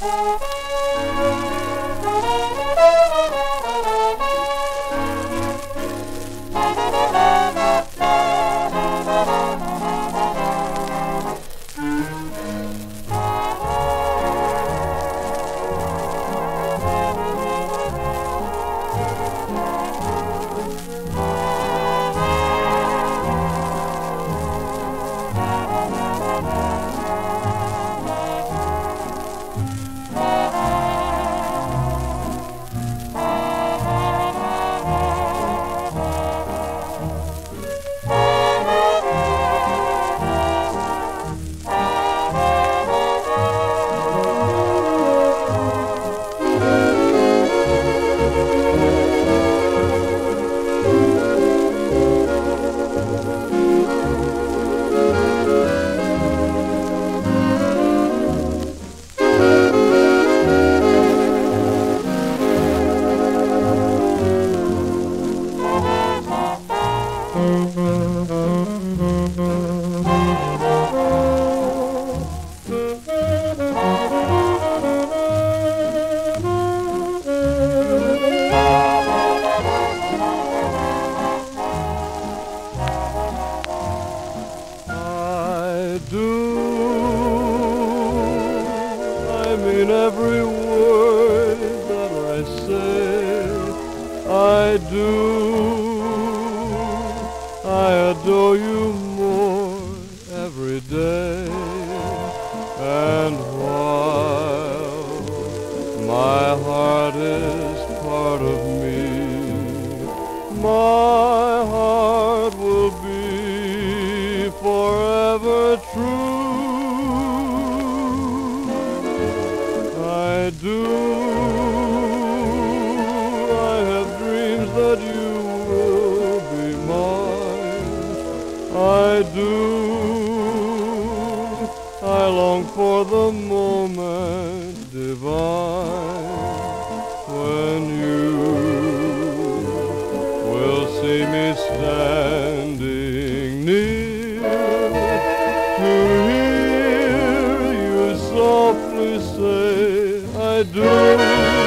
I mean every word that I say. I do. I adore you more every day. And while my heart is part of me, my heart will be forever true. I do. I have dreams that you will be mine. I do. I long for the moment divine when you will see me standing near to hear you softly say, I do.